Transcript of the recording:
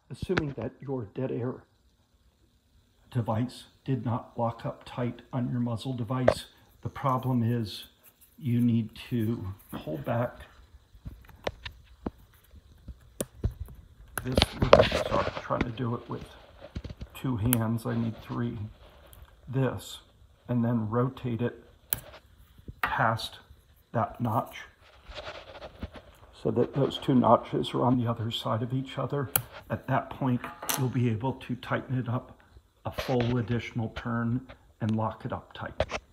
assuming that your dead air device did not lock up tight on your muzzle device, the problem is you need to pull back this little, sorry, trying to do it with 2 hands, I need 3, this, and then rotate it past that notch so that those 2 notches are on the other side of each other. At that point, you'll be able to tighten it up a full additional turn and lock it up tight.